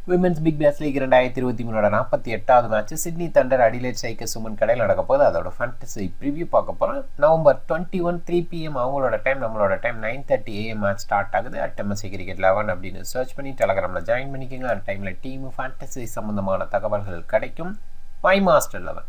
Women's Big Bash League 2023 match Sydney Thunder Adelaide Strikers women கடையில் நடக்க போகுது. அதோட ஃபேண்டசி ப்ரிவ்யூ பார்க்க போகிறோம். நவம்பர் 21 3 PM அவங்களோட டைம், நம்மளோட டைம் 9:30 AM மேட்ச் ஸ்டார்ட் ஆகுது. @MSDCRICKET11 அப்படின்னு சர்ச் பண்ணி டெலகிராமில் ஜாயின் பண்ணிக்கோங்க. அந்த டைமில் டீமு ஃபேண்டசி சம்மந்தமான தகவல்கள் கிடைக்கும். MyMaster11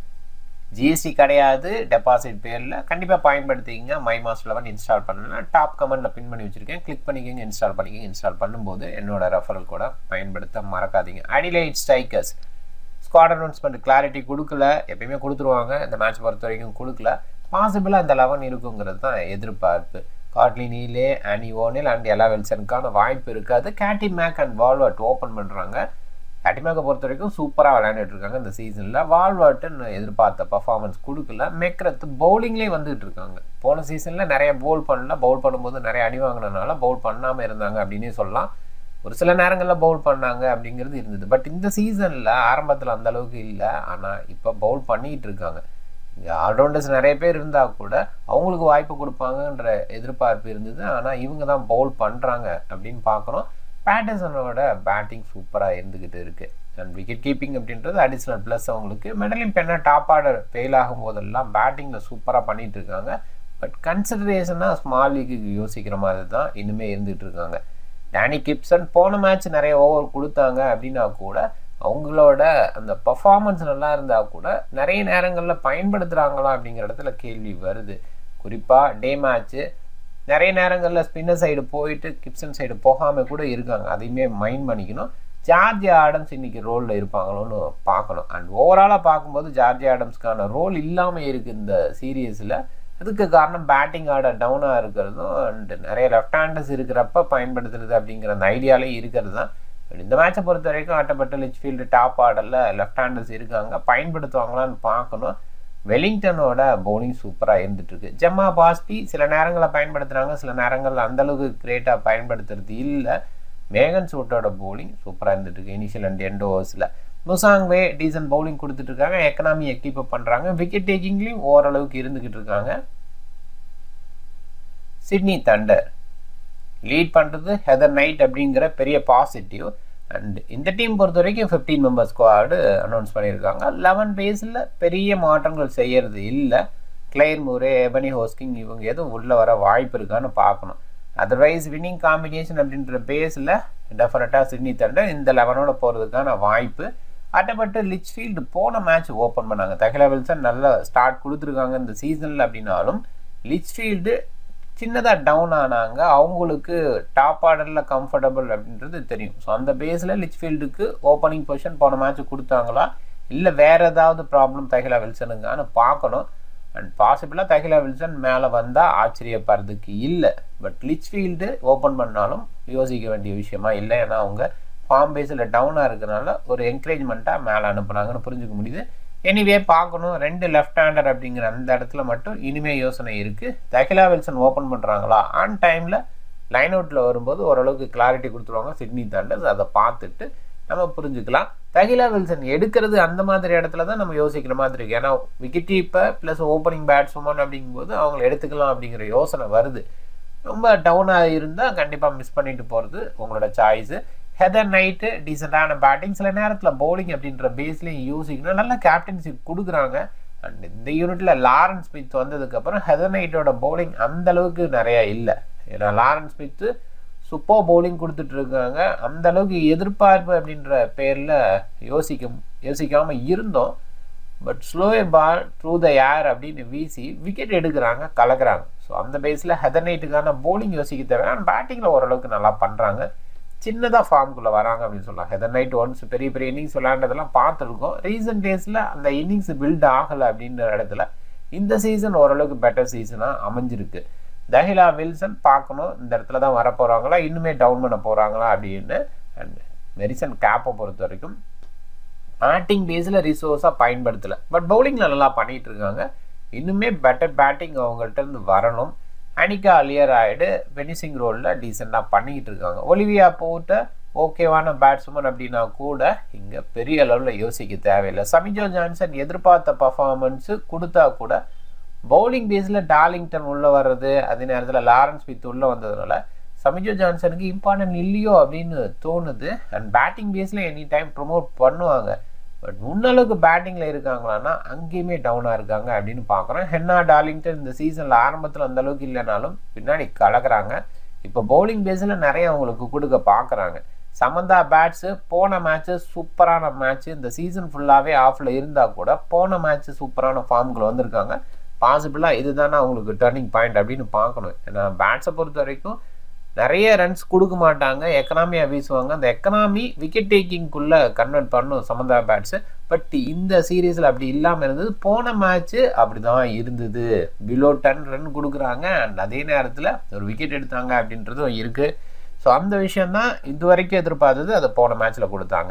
GST கிடையாது, டெபாசிட் பேரில் கண்டிப்பாக பயன்படுத்திக்கிங்க. MyMaster11 இன்ஸ்டால் பண்ணணும்னா டாப் கமெண்ட்டில் பின் பண்ணி வச்சுருக்கேன், கிளிக் பண்ணிக்கோங்க, இன்ஸ்டால் பண்ணிக்கோங்க. இன்ஸ்டால் பண்ணும்போது என்னோட ரெஃபரல் கூட பயன்படுத்த மறக்காதீங்க. Adelaide Strikers squad announcement clarity கொடுக்கல, எப்பயுமே கொடுத்துருவாங்க, இந்த மேட்ச் பொறுத்த வரைக்கும் கொடுக்கல. பாசிபிளாக இந்த 11 இருக்குங்கிறது தான் எதிர்பார்ப்பு. கார்ட்லி நீலே, ஆனி ஓனில் அண்ட் எல்லா வெல்சனுக்கான வாய்ப்பு இருக்காது. Katie Mack and Wolvaardt open பண்ணுறாங்க. கேட்டிமேக்கை பொறுத்த வரைக்கும் சூப்பராக விளையாண்டுட்டு இருக்காங்க இந்த சீசனில். வால்வர்ட்டுன்னு எதிர்பார்த்த பர்ஃபார்மன்ஸ் கொடுக்கல. மெக்ரத்து பவுலிங்லேயே வந்துட்டு இருக்காங்க. போன சீசனில் நிறைய பவுல் பண்ணல, பவுல் பண்ணும்போது நிறைய அடி வாங்கினதுனால பவுல் பண்ணாமல் இருந்தாங்க அப்படின்னே சொல்லலாம். ஒரு சில நேரங்களில் பவுல் பண்ணாங்க அப்படிங்கிறது இருந்தது. பட் இந்த சீசனில் ஆரம்பத்தில் அந்த அளவுக்கு இல்லை, ஆனால் இப்போ பவுல் பண்ணிகிட்டு இருக்காங்க. இங்கே ஆல்ரவுண்டர்ஸ் நிறைய பேர் இருந்தால் கூட அவங்களுக்கு வாய்ப்பு கொடுப்பாங்கன்ற எதிர்பார்ப்பு இருந்தது. ஆனால் இவங்க தான் பவுல் பண்ணுறாங்க அப்படின்னு பார்க்குறோம். பேட்டர்சனோட பேட்டிங் சூப்பராக இருந்துக்கிட்டு இருக்குது. அண்ட் விக்கெட் கீப்பிங் அப்படின்றது அடிஷ்னல் ப்ளஸ் அவங்களுக்கு. மெடலிங் பெண்ணை டாப் ஆர்டர் ஃபெயில் ஆகும் போதெல்லாம் பேட்டிங்கில் சூப்பராக பண்ணிகிட்டு இருக்காங்க. பட் கன்சிடரேஷனாக ஸ்மால் லீக்குக்கு யோசிக்கிற மாதிரி தான் இன்னுமே இருந்துகிட்டு இருக்காங்க. டேனி கிப்சன் போன மேட்ச் நிறைய ஓவர் கொடுத்தாங்க அப்படின்னா கூட அவங்களோட அந்த பர்ஃபார்மன்ஸ் நல்லா இருந்தால் கூட நிறைய நேரங்களில் பயன்படுத்துகிறாங்களா அப்படிங்கிற இடத்துல கேள்வி வருது. குறிப்பாக டே மேட்ச்சு நிறைய நேரங்களில் ஸ்பின்னர் சைடு போயிட்டு கிப்சன் சைடு போகாமல் கூட இருக்காங்க. அதையுமே மைண்ட் பண்ணிக்கணும். ஜார்ஜ் ஆடம்ஸ் இன்றைக்கி ரோலில் இருப்பாங்களோன்னு பார்க்கணும். அண்ட் ஓவராலாக பார்க்கும்போது ஜார்ஜ் ஆடம்ஸ்க்கான ரோல் இல்லாமல் இருக்குது இந்த சீரீஸில். அதுக்கு காரணம் பேட்டிங் ஆர்டர் டவுனாக இருக்கிறதும் அண்ட் நிறைய லெஃப்ட் ஹேண்டர்ஸ் இருக்கிறப்ப பயன்படுத்துறது அப்படிங்கிற அந்த ஐடியாலே இருக்கிறது தான். இந்த மேட்சை பொறுத்த வரைக்கும் ஆட்டப்பட்ட லிச்ஃபீல்டு டாப் ஆர்டரில் லெஃப்ட் ஹேண்டர்ஸ் இருக்காங்க, பயன்படுத்துவாங்களான்னு பார்க்கணும். வெலிங்டனோட பவுலிங் சூப்பராக இருந்துகிட்ருக்கு. ஜெம்மா பாஸ்பி சில நேரங்களில் பயன்படுத்துகிறாங்க, சில நேரங்களில் அந்தளவுக்கு கிரேட்டாக பயன்படுத்துறது இல்லை. மேகன் சூட்டோட பவுலிங் சூப்பராக இருந்துகிட்ருக்கு இனிஷியல் அண்ட் எண்ட் ஓவர்ஸில். முசாங்வே டீசன்ட் பவுலிங் கொடுத்துட்ருக்காங்க, எக்கனாமியை கீப் அப் பண்ணுறாங்க. விக்கெட் டேக்கிங்லேயும் ஓரளவுக்கு இருந்துக்கிட்டு இருக்காங்க. சிட்னி தண்டர் லீட் பண்ணுறது ஹெதர் நைட் அப்படிங்கிற பெரிய பாசிட்டிவ். அண்ட் இந்த டீம் பொறுத்த வரைக்கும் 15 மெம்பர் ஸ்குவாடு அனௌன்ஸ் பண்ணியிருக்காங்க. 11 பேஸில் பெரிய மாற்றங்கள் செய்கிறது இல்லை. கிளேர் மூரே, எபனி ஹோஸ்கிங் இவங்க எதுவும் உள்ளே வர வாய்ப்பு இருக்கான்னு பார்க்கணும். அதர்வைஸ் வின்னிங் காம்பினேஷன் அப்படின்ற பேஸில் டெஃபினட்டாக சிட்னி தண்டர் இந்த 11ஓட போகிறதுக்கான வாய்ப்பு. அட்டப்பட்டு லிச்ஃபீல்டு போன மேட்ச் ஓப்பன் பண்ணாங்க. தஹிலா வில்சன் நல்ல ஸ்டார்ட் கொடுத்துருக்காங்க இந்த சீசனில் அப்படின்னாலும் லிச்ஃபீல்டு சின்னதாக டவுன் ஆனாங்க. அவங்களுக்கு டாப் ஆர்டரில் கம்ஃபர்டபுள் அப்படின்றது தெரியும். ஸோ அந்த பேஸில் லிச்ஃபீல்டுக்கு ஓப்பனிங் பொசிஷன் போன மேட்ச் கொடுத்தாங்களா, இல்லை வேறு ஏதாவது ப்ராப்ளம் தஹிலா வில்சனுங்கான்னு பார்க்கணும். அண்ட் பாசிபிளாக தஹிலா வில்சன் மேலே வந்தால் ஆச்சரியப்படுறதுக்கு இல்லை. பட் லிச்ஃபீல்டு ஓப்பன் பண்ணாலும் யோசிக்க வேண்டிய விஷயமா இல்லை. ஏன்னா அவங்க ஃபார்ம் பேஸில் டவுனாக இருக்கிறனால ஒரு என்கரேஜ்மெண்ட்டாக மேலே அனுப்புனாங்கன்னு புரிஞ்சுக்க முடியுது. எனிவே பார்க்கணும். 2 லெஃப்ட் ஹேண்டர் அப்படிங்கிற அந்த இடத்துல மட்டும் இனிமேல் யோசனை இருக்குது. தஹிலா வில்சன் ஓப்பன் பண்ணுறாங்களா, ஆன் டைமில் லைன் அவுட்டில் வரும்போது ஓரளவுக்கு கிளாரிட்டி கொடுத்துருவாங்க சிட்னி தண்டர்ஸ். அதை பார்த்துட்டு நம்ம புரிஞ்சுக்கலாம். தஹிலா வில்சன் எடுக்கிறது அந்த மாதிரி இடத்துல தான் நம்ம யோசிக்கிற மாதிரி இருக்குது. ஏன்னா wicket keeper plus opening batsman அப்படிங்கும்போது அவங்கள எடுத்துக்கலாம் அப்படிங்கிற யோசனை வருது. ரொம்ப டவுனாக இருந்தால் கண்டிப்பாக மிஸ் பண்ணிட்டு போகிறது உங்களோட சாய்ஸு. ஹெதர் நைட்டு டீசெண்டான பேட்டிங், சில நேரத்தில் பவுலிங் அப்படின்ற பேஸ்லேயும் யோசிக்கணும். நல்ல கேப்டன்ஷிப் கொடுக்குறாங்க. அண்ட் இந்த யூனிட்டில் லாரன்ஸ் ஸ்மித் வந்ததுக்கப்புறம் ஹெதர் நைட்டோட பவுலிங் அந்தளவுக்கு நிறையா இல்லை. ஏன்னா லாரன்ஸ் ஸ்மித்து சூப்பர் பவுலிங் கொடுத்துட்ருக்காங்க. அந்தளவுக்கு எதிர்பார்ப்பு அப்படின்ற பேரில் யோசிக்காமல் இருந்தோம். But slower ball through the air அப்படின்னு வீசி விக்கெட் எடுக்கிறாங்க, கலக்கிறாங்க. ஸோ அந்த பேஸில் ஹெதர் நைட்டுக்கான பவுலிங் யோசிக்க தேவையான பேட்டிங்கில் ஓரளவுக்கு நல்லா பண்ணுறாங்க. சின்னதாக ஃபார்முக்குள்ளே வராங்க அப்படின்னு சொல்லலாம். ஹெதர் நைட் ஒன்ஸ் பெரிய பெரிய இன்னிங்ஸ் விளையாண்டதெல்லாம் பார்த்துருக்கோம். ரீசன்ட் டேஸில் அந்த இன்னிங்ஸ் பில்ட் ஆகலை அப்படின்ற இடத்துல இந்த சீசன் ஓரளவுக்கு பெட்டர் சீசனாக அமைஞ்சிருக்கு. தஹிலா வில்சன் பார்க்கணும், இந்த இடத்துல தான் வர போகிறாங்களா, இன்னுமே டவுன் பண்ண போகிறாங்களா அப்படின்னு. அண்ட் மெரிசன் கேப்பை பொறுத்த வரைக்கும் பேட்டிங் பேஸில் ரிசோர்ஸாக பயன்படுத்தலை. பட் பவுலிங்கில் நல்லா பண்ணிகிட்டு இருக்காங்க. இன்னுமே பெட்டர் பேட்டிங் அவங்கள்ட்ட இருந்து வரணும். அனிகா அலியர் ஆயிடு வெனிசிங் ரோலில் டீசெண்டாக பண்ணிக்கிட்டு இருக்காங்க. ஒலிவியா போட்ட ஓகேவான பேட்ஸ்மேன் அப்படின்னா கூட இங்கே பெரிய அளவில் யோசிக்க தேவையில்லை. சமிஜோ ஜான்சன் எதிர்பார்த்த பர்ஃபார்மன்ஸு கொடுத்தா கூட பவுலிங் பேஸில் டார்லிங்டன் உள்ளே வர்றது, அதே நேரத்தில் லாரன்ஸ் ஸ்மித் உள்ளே வந்ததுனால சமிஜோ ஜான்சனுக்கு இம்பார்ட்டன்ட் இல்லையோ அப்படின்னு தோணுது. அண்ட் பேட்டிங் பேஸில் எனி டைம் ப்ரொமோட் பண்ணுவாங்க. பட் முன்னளவுக்கு பேட்டிங்கில் இருக்காங்களான்னா அங்கேயுமே டவுனாக இருக்காங்க அப்படின்னு பார்க்குறோம். ஹென்னா டார்லிங்டன் இந்த சீசனில் ஆரம்பத்தில் அந்தளவுக்கு இல்லைனாலும் பின்னாடி கலக்கிறாங்க. இப்போ பவுலிங் பேஸில் நிறைய அவங்களுக்கு கொடுக்க பார்க்குறாங்க. சமந்தா பேட்ஸு போன மேட்ச்சு சூப்பரான மேட்ச்சு. இந்த சீசன் ஃபுல்லாகவே ஆஃபில் இருந்தால் கூட போன மேட்ச்சு சூப்பரான ஃபார்முக்குள்ள வந்திருக்காங்க. பாசிபிளாக இதுதானே அவங்களுக்கு டர்னிங் பாயிண்ட் அப்படின்னு பார்க்கணும். ஏன்னா பேட்ஸை பொறுத்த வரைக்கும் நிறைய ரன்ஸ் கொடுக்க மாட்டாங்க, எக்கனாமியாக வீசுவாங்க. அந்த எக்கனாமி விக்கெட் டேக்கிங்குள்ளே கன்வெர்ட் பண்ணும் சமந்தா பேட்ஸு. பட் இந்த சீரீஸில் அப்படி இல்லாமல் இருந்தது. போன மேட்ச்சு அப்படி தான் இருந்தது. பிலோ 10 ரன் கொடுக்குறாங்க அண்ட் அதே நேரத்தில் ஒரு விக்கெட் எடுத்தாங்க அப்படின்றதும் இருக்குது. ஸோ அந்த விஷயந்தான் இது வரைக்கும் எதிர்பார்த்தது, அதை போன மேட்ச்சில் கொடுத்தாங்க.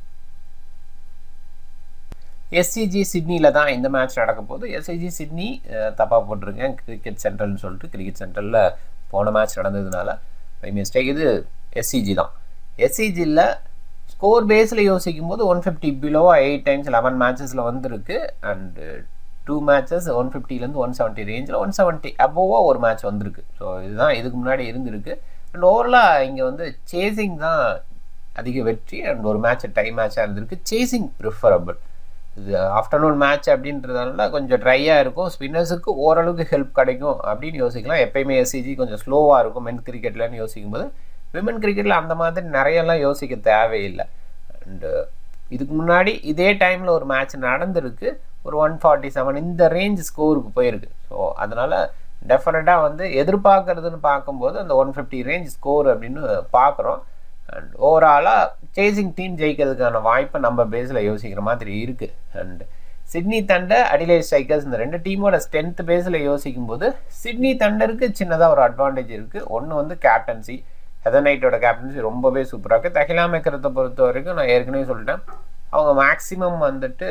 எஸ்சிஜி சிட்னியில் தான் இந்த மேட்ச் நடக்க போகுது. எஸ்சிஜி சிட்னி தப்பாக போட்டிருக்கேன், கிரிக்கெட் சென்ட்ரல்னு சொல்லிட்டு. கிரிக்கெட் சென்ட்ரலில் போன மேட்ச் நடந்ததுனால பை மிஸ்டேக் இது எஸ்சிஜி தான். எஸ்சிஜியில் ஸ்கோர் பேஸில் யோசிக்கும் போது 150 பிலோ 8 டைம்ஸ் 11 மேட்சஸில் வந்திருக்கு. அண்டு 2 மேட்சஸ் 150லேருந்து 170 ரேஞ்சில் 170 அபோவாக ஒரு மேட்ச் வந்திருக்கு. ஸோ இதுதான் இதுக்கு முன்னாடி இருந்திருக்கு. அண்ட் ஓவரலாக இங்கே வந்து சேசிங் தான் அதிக வெற்றி அண்ட் ஒரு மேட்ச் டை மேட்சாக இருந்திருக்கு. Chasing preferable. இது ஆஃப்டர்நூன் மேட்ச் அப்படின்றதுனால கொஞ்சம் ட்ரையாக இருக்கும், ஸ்பின்னர்ஸுக்கு ஓரளவுக்கு ஹெல்ப் கிடைக்கும் அப்படின்னு யோசிக்கலாம். எப்பயுமே எஸ்சிஜி கொஞ்சம் ஸ்லோவாக இருக்கும் மென் கிரிக்கெட்லன்னு யோசிக்கும் போது, விமன் கிரிக்கெட்டில் அந்த மாதிரி நிறையெல்லாம் யோசிக்க தேவையில்லை. அண்டு இதுக்கு முன்னாடி இதே டைமில் ஒரு மேட்ச் நடந்திருக்கு, ஒரு 147 இந்த ரேஞ்ச் ஸ்கோருக்கு போயிருக்கு. ஸோ அதனால் டெஃபினட்டாக வந்து எதிர்பார்க்கறதுன்னு பார்க்கும்போது அந்த 150 ரேஞ்ச் ஸ்கோர் அப்படின்னு பார்க்குறோம். அண்ட் ஓவராலாக சேசிங் டீம் ஜெயிக்கிறதுக்கான வாய்ப்பை நம்ம பேஸில் யோசிக்கிற மாதிரி இருக்குது. And Sydney Thunder, Adelaide Strikers இந்த ரெண்டு டீமோட ஸ்ட்ரென்த் பேஸில் யோசிக்கும் போது சிட்னி தண்டருக்கு சின்னதாக ஒரு அட்வான்டேஜ் இருக்குது. ஒன்று வந்து கேப்டன்சி. ஹெதர் நைட்டோட கேப்டன்சி ரொம்பவே சூப்பராக இருக்குது. தஹிலா மேக்கரத்தை பொறுத்த வரைக்கும் நான் ஏற்கனவே சொல்லிட்டேன், அவங்க மேக்ஸிமம் வந்துட்டு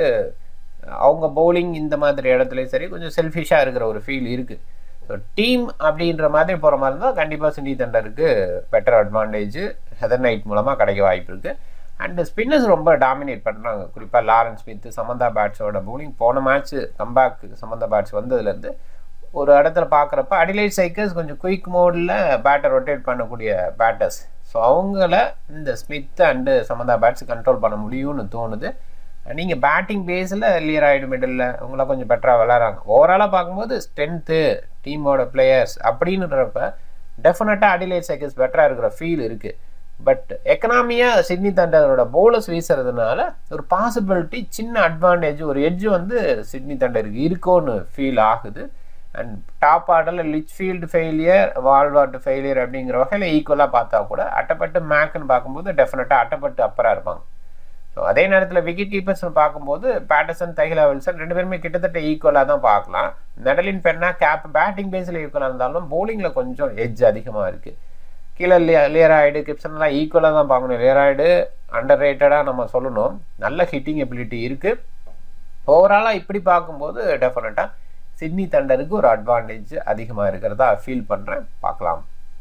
அவங்க பவுலிங் இந்த மாதிரி இடத்துலையும் சரி கொஞ்சம் செல்ஃபிஷாக இருக்கிற ஒரு ஃபீல் இருக்குது. ஸோ டீம் அப்படின்ற மாதிரி போகிற மாதிரி இருந்தால் கண்டிப்பாக சிட்னி தண்டருக்கு பெட்டர் அட்வான்டேஜ் ஹெதர் நைட் மூலமாக கிடைக்க வாய்ப்பு இருக்குது. அண்டு ஸ்பின்னர்ஸ் ரொம்ப டாமினேட் பண்ணுறாங்க. குறிப்பாக லாரன்ஸ் ஸ்மித், சமந்தா பேட்ஸோட பவுலிங் போன மேட்ச் கம்பேக் சமந்தா பேட்ஸ் வந்ததுலேருந்து ஒரு இடத்துல பார்க்குறப்ப அடிலைட் ஸ்ட்ரைக்கர்ஸ் கொஞ்சம் குயிக் மோடில் பேட்டை ரொட்டேட் பண்ணக்கூடிய பேட்டர்ஸ். ஸோ அவங்கள இந்த Smith and Samantha Bates control பண்ண முடியும்னு தோணுது. நீங்கள் பேட்டிங் பேஸில் லியர் ஆகிடு மிடில் அவங்களாம் கொஞ்சம் பெட்டராக விளாட்றாங்க. ஓவராலாக பார்க்கும்போது ஸ்ட்ரென்த்து டீமோட பிளேயர்ஸ் அப்படின்றப்ப டெஃபினட்டாக அடிலைட் ஸ்ட்ரைக்கர்ஸ் பெட்டராக இருக்கிற ஃபீல் இருக்குது. பட் எக்கனாமியாக சிட்னி தண்டரோட பவுலர்ஸ் வீசுறதுனால ஒரு பாசிபிலிட்டி, சின்ன அட்வான்டேஜ், ஒரு எட்ஜ் வந்து சிட்னி தண்டருக்கு இருக்கோன்னு ஃபீல் ஆகுது. அண்ட் டாப் ஆர்டரில் லிச்ஃபீல்டு ஃபெயிலியர், வால்வார்ட் ஃபெயிலியர் அப்படிங்கிற வகையில் ஈக்குவலாக பார்த்தா கூட அட்டப்பட்டு மேக்குன்னு பார்க்கும்போது டெஃபினட்டாக அட்டப்பட்டு அப்பராக இருப்பாங்க. ஸோ அதே நேரத்தில் விக்கெட் கீப்பர்ஸ்னு பார்க்கும்போது பேட்டர்சன், தஹிலா வில்சன் ரெண்டு பேருமே கிட்டத்தட்ட ஈக்குவலாக தான் பார்க்கலாம். மெடலின் பென்னா, கேப் பேட்டிங் பேஸில் ஈக்குவலாக இருந்தாலும் பவுலிங்கில் கொஞ்சம் எட்ஜ் அதிகமாக இருக்குது. கீழே லியர் ஆயிடு, கிப்சன்லாம் ஈக்குவலாக தான் பார்க்கணும். லியர் ஆயிடு அண்டர் ரேட்டடாக நம்ம சொல்லணும், நல்ல ஹிட்டிங் எபிலிட்டி இருக்குது. ஓவராலாக இப்படி பார்க்கும்போது டெஃபினட்டாக சிட்னி தண்டருக்கு ஒரு அட்வான்டேஜ் அதிகமாக இருக்கிறதா ஃபீல் பண்ணுறேன். பார்க்கலாம்.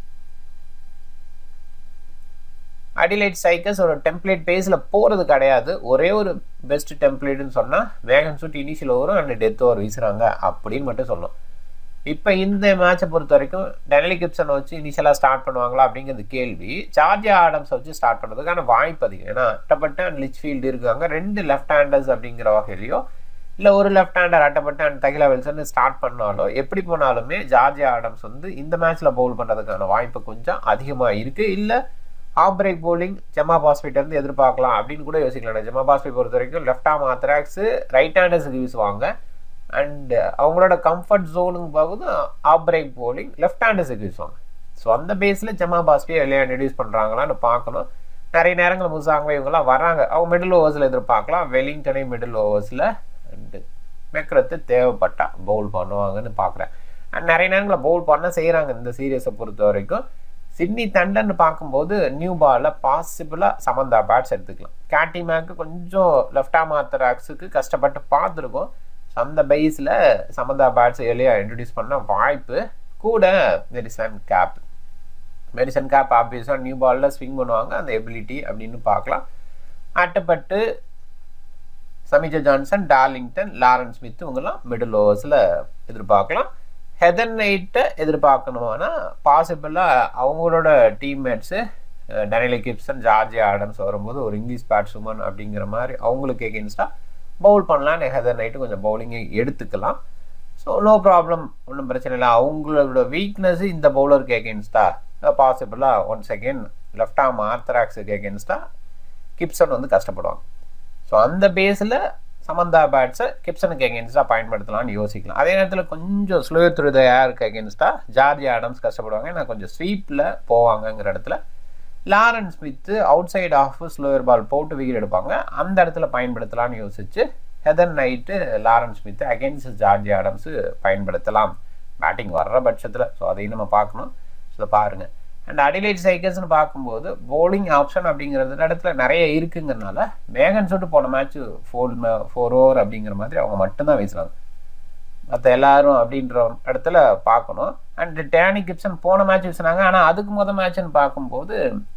அடிலைட் ஸ்ட்ரைக்கர்ஸ் ஒரு டெம்ப்ளேட் பேஸில் போகிறது கிடையாது. ஒரே ஒரு பெஸ்ட் டெம்ப்ளேட்னு சொன்னால் வேகன் ஷூட் இனிஷியல் ஓவரும் அண்ட் டெத் ஓவர் வீசுகிறாங்க அப்படின்னு மட்டும் சொல்லணும். இப்போ இந்த மேட்சை பொறுத்த வரைக்கும் டெனலி கிப்சனை வச்சு இனிஷியலாக ஸ்டார்ட் பண்ணுவாங்களா அப்படிங்கிறது கேள்வி. சார்ஜியா ஆடம்ஸை வச்சு ஸ்டார்ட் பண்ணுறதுக்கான வாய்ப்பு அதிகம். ஏன்னா அட்டப்பட்டு அண்ட் லிச்ஃபீல்டு இருக்காங்க, 2 லெஃப்ட் ஹேண்டர்ஸ் அப்படிங்கிற வகையிலையோ இல்லை ஒரு left hander Athapaththu and Tahlia Wilson start பண்ணாலோ எப்படி போனாலுமே ஜார்ஜியா ஆடம்ஸ் வந்து இந்த மேட்ச்சில் பவுல் பண்ணுறதுக்கான வாய்ப்பு கொஞ்சம் அதிகமாக இருக்குது. இல்லை off break bowling Jemma Barsby எதிர்பார்க்கலாம் அப்படின்னு கூட யோசிக்கலாம். ஜெமா பாஸ்பேட் பொறுத்த வரைக்கும் லெஃப்ட் ஆர்ம் ஆத்ராக்ஸு ரைட் ஹேண்டர்ஸுக்கு வீசுவாங்க. அண்ட் அவங்களோட கம்ஃபர்ட் ஜோனுங்க பார்க்குது ஆஃப் பிரேக் பவுலிங் லெஃப்ட் ஹேண்டர்ஸுக்கு வீசுவாங்க. ஸோ அந்த பேஸில் ஜெமா பாஸ்பே வெளியே இன்ட்ரடியூஸ் பண்ணுறாங்களான்னு பார்க்கணும். நிறைய நேரங்கள் முசாங்க இவங்கெல்லாம் வராங்க, அவங்க மிடில் ஓவர்ஸில் எதிர்பார்க்கலாம். வெலிங்டனே மிடில் ஓவர்ஸில் அண்டு மெக்ரத்து தேவைப்பட்டா பவுல் பண்ணுவாங்கன்னு பார்க்குறேன். அண்ட் நிறைய நேரங்களில் பவுல் பண்ண செய்கிறாங்க இந்த சீரியஸை பொறுத்த வரைக்கும். சிட்னி தண்டர்னு பார்க்கும்போது நியூ பாலில் பாசிபிளாக சமந்தா பேட்ஸ் எடுத்துக்கலாம். கேட்டி மேக்கு கொஞ்சம் லெஃப்ட் ஆர்ம் ஆர்த்தராக்ஸுக்கு கஷ்டப்பட்டு பார்த்துருக்கோம். அந்த பேஸில் சமந்தா பேட்ஸ் எளியாக இன்ட்ரடியூஸ் பண்ண வாய்ப்பு கூட. மெடிசன் கேப் ஆப்வியஸாக நியூ பாலில் ஸ்விங் பண்ணுவாங்க, அந்த எபிலிட்டி அப்படின்னு பார்க்கலாம். Athapaththu Sammy Jo Johnson, Darlington, Lauren Smith இவங்கெல்லாம் மிடில் ஓவர்ஸில் எதிர்பார்க்கலாம். ஹெதர் நைட்டை எதிர்பார்க்கணும்னா பாசிபிளாக அவங்களோட teammates Daniel Gibson, George Adams வரும்போது ஒரு இங்கிலீஷ் பேட்ஸ்மேன் அப்படிங்கிற மாதிரி அவங்களுக்கு எகென்ஸ்டாக பவுல் பண்ணலான்னு ஹெதர் நைட்டு கொஞ்சம் பவுலிங்கை எடுத்துக்கலாம். ஸோ நோ ப்ராப்ளம், ஒன்றும் பிரச்சனை இல்லை. அவங்களோட வீக்னஸ் இந்த பவுலருக்கு எகென்ஸ்டாக பாசிபிளாக ஒன் செகண்ட் லெஃப்ட் ஆர்ம் ஆர்த்தராக்ஸுக்கு எகென்ஸ்டாக கிப்சன் வந்து கஷ்டப்படுவாங்க. ஸோ அந்த பேஸில் சமந்தா பேட்ஸை கிப்சனுக்கு எகென்ஸ்டாக பயன்படுத்தலாம்னு யோசிக்கலாம். அதே நேரத்தில் கொஞ்சம் ஸ்லோ த்ரூ த ஏருக்கு எகென்ஸ்டாக ஜார்ஜ் ஆடம்ஸ் கஷ்டப்படுவாங்க. ஏன்னா கொஞ்சம் ஸ்வீப்பில் போவாங்கங்கிற இடத்துல Lawrence Smith outside off slower ball போட்டு விக்கெட் எடுப்பாங்க. அந்த இடத்துல பயன்படுத்தலாம்னு யோசிச்சு Heather Knight Lawrence Smith against George Adams பயன்படுத்தலாம் பேட்டிங் வர்ற பட்சத்தில். ஸோ அதையும் நம்ம பார்க்கணும். ஸோ பாருங்கள். அண்ட் அடிலைட் சைக்கிள்ஸ்னு பார்க்கும்போது பவுலிங் ஆப்ஷன் அப்படிங்கிறது இடத்துல நிறைய இருக்குங்கிறதுனால மேகன் சூட்டு போன மேட்ச் 4 ஓவர் அப்படிங்கிற மாதிரி அவங்க மட்டும்தான் வீசுறாங்க. மற்ற எல்லாரும் அப்படின்ற இடத்துல பார்க்கணும். அண்ட் டேனி கிப்சன் போன மேட்ச் வீசினாங்க. ஆனால் அதுக்கு மேட்ச்னு பார்க்கும்போது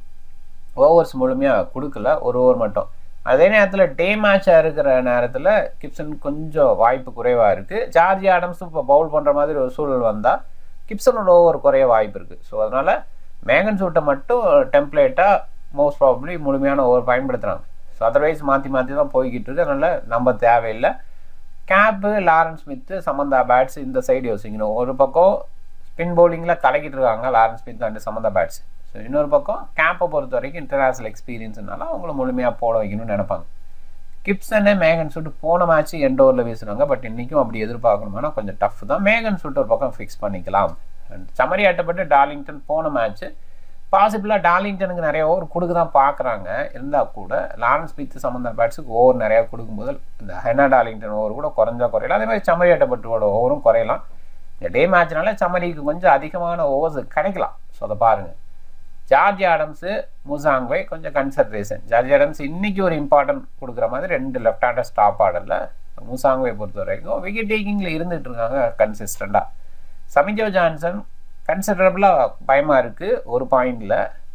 ஓவர்ஸ் முழுமையாக கொடுக்கல, 1 ஓவர் மட்டும். அதே நேரத்தில் டே மேட்சாக இருக்கிற நேரத்தில் கிப்சன் கொஞ்சம் வாய்ப்பு குறைவாக இருக்குது. ஜார்ஜ் ஆடம்ஸும் இப்போ பவுல் பண்ணுற மாதிரி ஒரு சூழல் வந்தால் கிப்சனோட ஓவர் குறைய வாய்ப்பு இருக்குது. ஸோ அதனால் மேகன் சூட்டை மட்டும் டெம்ப்ளேட்டாக மோஸ்ட் ப்ராபப்ளி முழுமையான ஓவர் பயன்படுத்துகிறாங்க. ஸோ அதர்வைஸ் மாற்றி தான் போய்கிட்டு இருக்கு. அதனால் நம்ம தேவையில்லை. Kapp, Lawrence Smith, Samantha Bates இந்த சைடு யோசிக்கணும். ஒரு பக்கம் ஸ்பின் பவுலிங்கில் கலக்கிட்டு இருக்காங்க Lawrence Smith and Samantha Bates. So இன்னொரு பக்கம் கேப்பை பொறுத்த வரைக்கும் இன்டர்நேஷனல் எக்ஸ்பீரியன்ஸ்னால அவங்கள முழுமையாக போட வைக்கணும்னு நினைப்பாங்க. கிப்சனே மேகன் சூட்டு போன மேட்ச் எண்ட் ஓவரில் வீசுனாங்க. பட் இன்றைக்கும் அப்படி எதிர்பார்க்கணும்னா கொஞ்சம் டஃப் தான். மேகன் சூட்டு ஒரு பக்கம் ஃபிக்ஸ் பண்ணிக்கலாம். அண்ட் சமரி ஆட்டப்பட்டு டார்லிங்டன் போன மேட்ச்சு பாசிபிளாக டார்லிங்டனுக்கு நிறைய ஓவர் கொடுக்க தான் பார்க்குறாங்க. இருந்தால் கூட லாரன்ஸ் ஸ்மித் சமந்தா பேட்ஸுக்கு ஓவர் நிறையா கொடுக்கும்போது இந்த ஹென்னா டார்லிங்டன் ஓவர் கூட குறையலாம். அதே மாதிரி சமரி ஆட்டப்பட்டோட ஓவரும் குறையலாம். இந்த டே மேட்ச்னால சமரிக்கு கொஞ்சம் அதிகமான ஓவர்ஸ் கிடைக்கலாம். ஸோ அதை பாருங்கள். ஜார்ஜ் ஆடம்ஸு, முசாங்வை கொஞ்சம் கன்சிடரேஷன். ஜார்ஜ் ஆடம்ஸ் இன்றைக்கி ஒரு இம்பார்ட்டன்ட் கொடுக்குற மாதிரி 2 லெஃப்ட் ஹேண்டர் ஸ்டாப் ஆடரில் முசாங்வை பொறுத்த வரைக்கும் விக்கெட் டேக்கிங்கில் இருந்துகிட்டு இருக்காங்க கன்சிஸ்டண்ட்டாக. சமிஜோ ஜான்சன் கன்சிடரபிளாக பயமாக இருக்குது. ஒரு பாயிண்டில்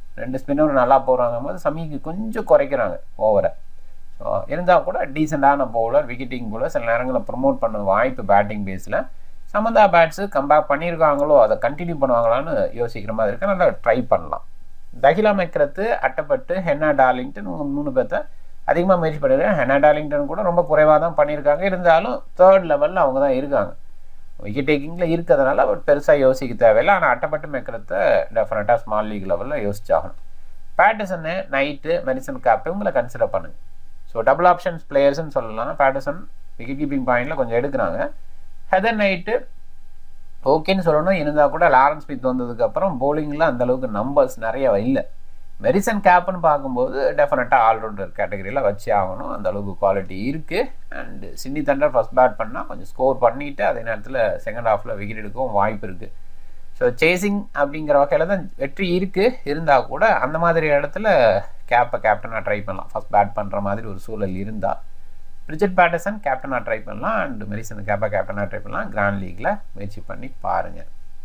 2 ஸ்பின்னர் நல்லா போகிறாங்க போது சமிக்கு கொஞ்சம் குறைக்கிறாங்க ஓவரை. ஸோ இருந்தால் கூட டீசெண்டான பவுலர், விக்கெட்டிங் பவுலர், சில நேரங்களில் ப்ரொமோட் பண்ண வாய்ப்பு பேட்டிங் பேஸில். சமந்தா பேட்ஸு கம்பேக் பண்ணியிருக்காங்களோ அதை கண்டினியூ பண்ணுவாங்களான்னு யோசிக்கிற மாதிரி இருக்கு. நல்லா ட்ரை பண்ணலாம். Tahlia McGrath, Athapaththu, Hannah Darlington 3 பேர்த்த அதிகமாக முயற்சி பண்ணியிருக்காங்க. ஹென்னா டார்லிங்டன் கூட ரொம்ப குறைவாக தான் பண்ணியிருக்காங்க. இருந்தாலும் 3rd லெவலில் அவங்க தான் இருக்காங்க. விக்கெட் டேக்கிங்கில் இருக்கிறதுனால பெருசாக யோசிக்க தேவையில்லை. ஆனால் அட்டப்பட்டு மெக்ரத்தை டெஃபினட்டாக ஸ்மால் லீக் லெவலில் யோசிச்சாகணும். பேட்டர்சனு, நைட்டு, மெரிசன் கேப் இவங்களை கன்சிடர் பண்ணுங்க. ஸோ டபுள் ஆப்ஷன்ஸ் பிளேயர்ஸ்ன்னு சொல்லலாம். பேட்டர்சன் விக்கெட் கீப்பிங் பாயிண்டில் கொஞ்சம் எடுக்கிறாங்க. ஹெதர் நைட்டு ஓகேன்னு சொல்லணும். இருந்தால் கூட லாரன்ஸ் ஸ்மித் வந்ததுக்கப்புறம் பவுலிங்கில் அந்தளவுக்கு நம்பர்ஸ் நிறைய இல்லை. மெரிசன் கேப்னு பார்க்கும்போது டெஃபினட்டாக ஆல்ரவுண்டர் கேட்டகரியில் வச்சு ஆகணும். அந்தளவுக்கு குவாலிட்டி இருக்குது. And Sydney Thunder first bat பண்ணால் கொஞ்சம் ஸ்கோர் பண்ணிவிட்டு அதே நேரத்தில் செகண்ட் ஹாஃபில் விக்கெட் எடுக்கவும் வாய்ப்பு இருக்குது. ஸோ சேசிங் அப்படிங்கிற வகையில் தான் வெற்றி இருக்குது. இருந்தால் கூட அந்த மாதிரி இடத்துல கேப்டனாக ட்ரை பண்ணலாம். ஃபஸ்ட் பேட் பண்ணுற மாதிரி ஒரு சூழல் இருந்தால் ரிச்சர்ட் பேட்டர்சன் கேப்டனாக ட்ரை பண்ணலாம். அண்ட் மெரிசன் கேப்டனாக ட்ரை பண்ணலாம். கிராண்ட் லீக்கில் முயற்சி பண்ணி பாருங்கள்.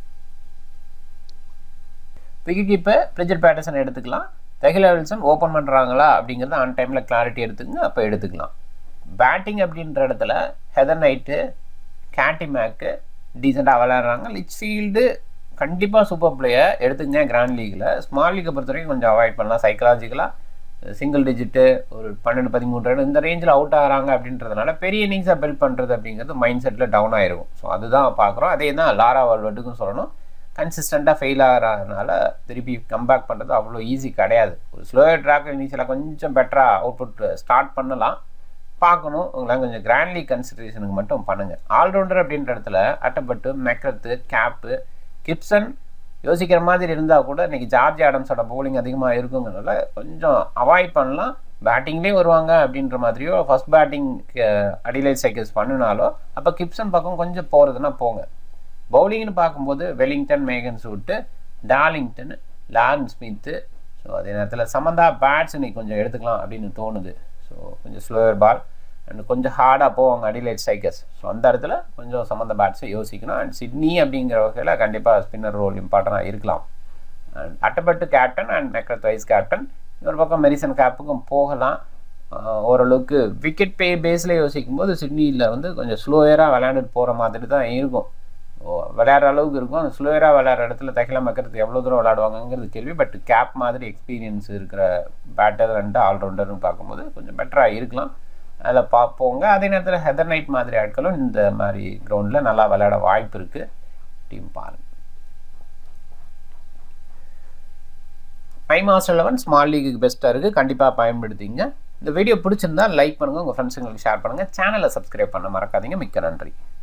விக்கெட் கீப்பர் ரிச்சர்ட் பேட்டர்சன் எடுத்துக்கலாம். தஹிலா வில்சன் ஓப்பன் பண்ணுறாங்களா அப்படிங்கிறது ஆன் டைமில் கிளாரிட்டி எடுத்துங்க, அப்போ எடுத்துக்கலாம். பேட்டிங் அப்படின்ற இடத்துல ஹெதர் நைட்டு, கேட்டி மேக்கு டீசெண்டாக விளையாடுறாங்க. லிச்ஃபீல்டு கண்டிப்பாக சூப்பர் பிளேயர் எடுத்துங்க கிராண்ட் லீக்கில். ஸ்மால் லீக்கை பொறுத்த வரைக்கும் கொஞ்சம் அவாய்ட் பண்ணலாம். சைக்கலாஜிக்கலாக சிங்கிள் டிஜிட்டு ஒரு 12-13 ரன் இந்த ரேஞ்சில் அவுட் ஆகிறாங்க அப்படின்றதுனால பெரிய இன்னிங்ஸாக பில்ட் பண்ணுறது அப்படிங்கிறது மைண்ட் செட்டில் டவுன் ஆகிருக்கும். ஸோ அதுதான் பார்க்குறோம். அதே தான் லாரா வால்வர்ட்டுக்கும் சொல்லணும். கன்சிஸ்டண்ட்டாக ஃபெயில் ஆகிறதுனால திருப்பி கம்பேக் பண்ணுறது அவ்வளோ ஈஸி கிடையாது. ஒரு ஸ்லோயர் ட்ராக் இன்னிங்ஸில் கொஞ்சம் பெட்டராக அவுட்புட் ஸ்டார்ட் பண்ணலாம். பார்க்கணும். உங்களால் கொஞ்சம் கிராண்ட் லீக் கன்சிடரேஷனுக்கு மட்டும் பண்ணுங்கள். ஆல்ரவுண்டர் அப்படின்ற இடத்துல அட்டப்பட்டு, மெக்ரத்து, கேப்பு, கிப்சன் யோசிக்கிற மாதிரி இருந்தால் கூட இன்றைக்கி ஜார்ஜ் ஆடம்ஸோட பவுலிங் அதிகமாக இருக்குங்கிறனால கொஞ்சம் அவாய்ட் பண்ணலாம். பேட்டிங்லேயே வருவாங்க அப்படின்ற மாதிரியோ ஃபஸ்ட் பேட்டிங் அடிலைட் சைக்கிள்ஸ் பண்ணினாலோ அப்போ கிப்சன் பக்கம் கொஞ்சம் போகிறதுனா போங்க. பவுலிங்னு பார்க்கும்போது வெலிங்டன், மேகன் சூட்டு, டார்லிங்டன், லாரன்ஸ் ஸ்மித்து, ஸோ அதே நேரத்தில் சமந்தா பேட்ஸ் இன்னைக்கு கொஞ்சம் எடுத்துக்கலாம் அப்படின்னு தோணுது. ஸோ கொஞ்சம் ஸ்லோயர் பால் அண்ட் கொஞ்சம் ஹார்டாக போவாங்க அடிலைட் ஸ்ட்ரைக்கர்ஸ். ஸோ அந்த இடத்துல கொஞ்சம் சம்மந்த பேட்ஸை யோசிக்கணும். அண்ட் சிட்னி அப்படிங்கிற வகையில் கண்டிப்பாக ஸ்பின்னர் ரோல் இம்பார்ட்டண்டாக இருக்கலாம். And Athapaththu captain and McGrath vice captain. இன்னொரு பக்கம் மெரிசன் கேப்புக்கும் போகலாம். ஓரளவுக்கு விக்கெட் பேஸில் யோசிக்கும் போது சிட்னியில் வந்து கொஞ்சம் ஸ்லோயராக விளையாண்டுட்டு போகிற மாதிரி தான் இருக்கும். விளையாடுற அளவுக்கு இருக்கும். அந்த ஸ்லோயராக விளையாடுற இடத்துல தைக்கலாம் வைக்கிறதுக்கு எவ்வளோ தூரம் விளையாடுவாங்கங்கிறது கேள்வி. பட் கேப் மாதிரி எக்ஸ்பீரியன்ஸ் இருக்கிற பேட்டர் அண்ட் ஆல்ரவுண்டர்னு பார்க்கும்போது கொஞ்சம் பெட்டராக இருக்கலாம். அதில் பார்ப்போங்க. அதே நேரத்தில் ஹெதர் நைட் மாதிரி ஆட்களும் இந்த மாதிரி கிரவுண்டில் நல்லா விளையாட வாய்ப்பு இருக்குது. டீம் பாருங்க. MyMaster11 ஸ்மால் லீக்கு பெஸ்ட்டாக இருக்குது. கண்டிப்பாக பயன்படுத்திங்க. இந்த வீடியோ பிடிச்சிருந்தா லைக் பண்ணுங்கள், உங்கள் ஃப்ரெண்ட்ஸுங்களுக்கு ஷேர் பண்ணுங்கள், சேனலை சப்ஸ்கிரைப் பண்ண மறக்காதீங்க. மிக்க நன்றி.